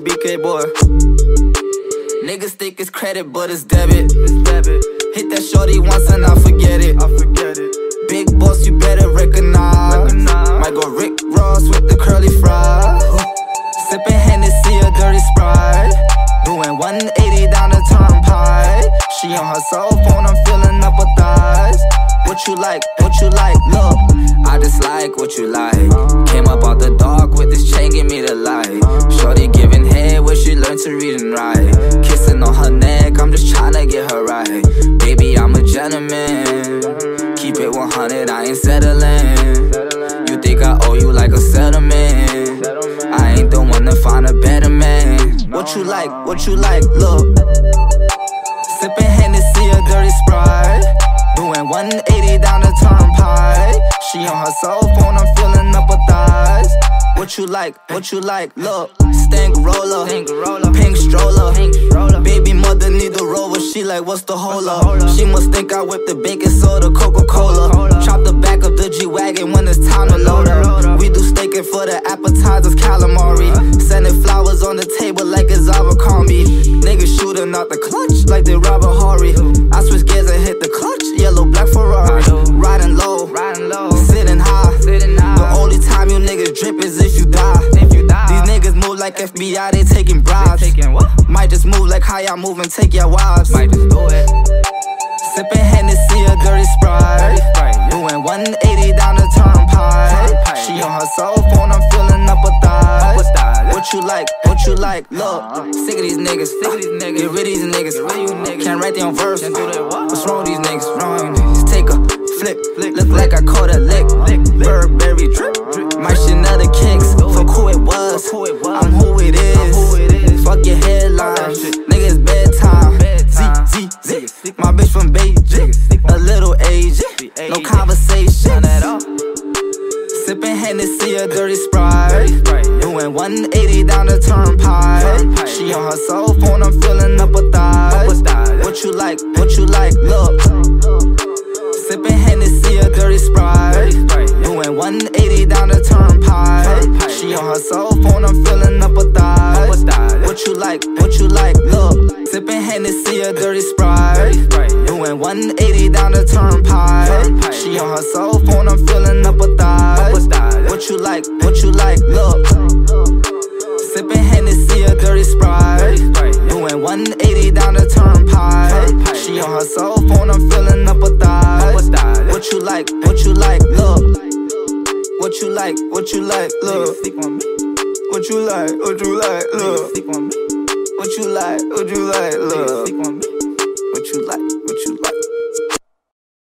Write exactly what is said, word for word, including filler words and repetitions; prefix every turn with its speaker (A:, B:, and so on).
A: B K boy. Niggas think it's credit, but it's debit. It's debit. Hit that shorty once and I forget it. I forget it. Big boss, you better recognize. recognize. Might go Rick Ross with the curly fries. Sippin' Hennessy, a dirty Sprite. Doing one eighty down the turnpike. She on her cell phone, I'm filling up her thighs. What you like, what you like, look, I just like what you like. Came up out the dark with this chain, give me the light. Shorty giving head where she learned to read and write. Kissing on her neck, I'm just tryna get her right. Baby, I'm a gentleman. Keep it one hundred, I ain't settling. You think I owe you like a settlement? I ain't the one to find a better man. What you like, what you like, look. Sippin' Hennessy, a dirty Sprite. Doing one eighty down the turnpike. She on her cell phone, I'm filling up her thighs. What you like, what you like, look. Stank roller, pink stroller. Baby mother need the rover, she like, what's the hold up? She must think I whipped the baking soda, Coca-Cola. Chop the back of the G-Wagon when it's time to load her. We do staking for the appetizers, calamari. Sending flowers on the table like it's Abercrombie. Niggas shooting out the clutch like they Robert Horry. I switch gears and hit the clutch, yellow black Ferrari. Riding low, sitting high. The only time you niggas drip is if you die. These niggas move like F B I, they taking bribes. Might just move like how y'all move and take your wives. Might just do it. Sippin' Hennessy, a dirty Sprite. Doing one eighty down the turnpike. She on her cell phone, I'm filling up her thighs. What you like, what you like, look. Sick of these niggas, get rid of these niggas. Can't write their own verse. What's wrong with these niggas? Wrong with these. Take a flip, look like I caught a lick. Burberry drip, my Chanel kicks. Fuck who it was, I'm who it is. Fuck your headlines, niggas bedtime. Z, Z, Z, my bitch from Beijing. A little Asian, no conversation. Sippin' Hennessy, a dirty Sprite. Doing one eighty down the turnpike. She on her cell phone, I'm filling up her thighs. What you like, what you like, look. Sippin' Hennessy, a dirty Sprite. Doing one eighty down the turnpike. She on her cell phone, I'm filling up her thighs. What you like, what you like, look. Sippin' Hennessy, a dirty Sprite. Doing one eighty down the turnpike. She on her cell phone, I'm filling up her thighs. What you like, what you like, look. Sippin' Hennessy, a dirty Sprite. Doing one eighty down the turnpike. She on her cell phone, I'm filling up her thighs. What you like, what you like, look. What you like, what you like, look. What you like, what you like, look. What you like, what you like, look. What you like.